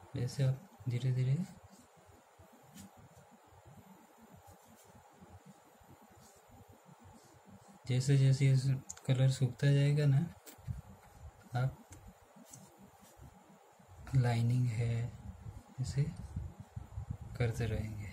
जैसे आप धीरे धीरे जैसे जैसे ये कलर सूखता जाएगा ना, आप लाइनिंग है, इसे करते रहेंगे।